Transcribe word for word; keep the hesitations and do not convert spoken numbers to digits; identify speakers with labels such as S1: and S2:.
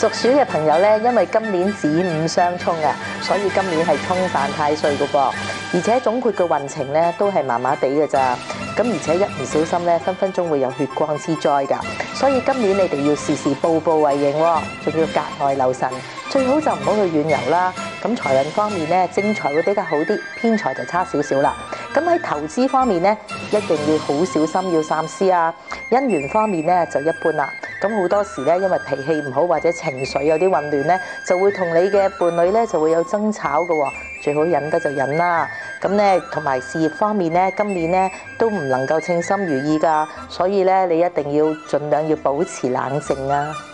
S1: 屬鼠嘅朋友咧，因為今年子午相沖啊，所以今年係沖犯太歲噶噃，而且總括嘅運程咧都係麻麻地嘅咋。咁而且一唔小心咧，分分鐘會有血光之災㗎。所以今年你哋要時時步步為營喎，仲要格外留神，最好就唔好去遠遊啦。咁財運方面咧，正財會比較好啲，偏財就差少少啦。咁喺投資方面咧，一定要好小心，要三思啊。姻緣方面咧就一般啦。咁好多時咧，因為脾氣唔好或者情緒有啲混亂咧，就會同你嘅伴侶咧就會有爭吵嘅喎。最好忍得就忍啦。咁咧同埋事業方面咧，今年咧都唔能夠稱心如意㗎，所以咧你一定要盡量要保持冷靜啊。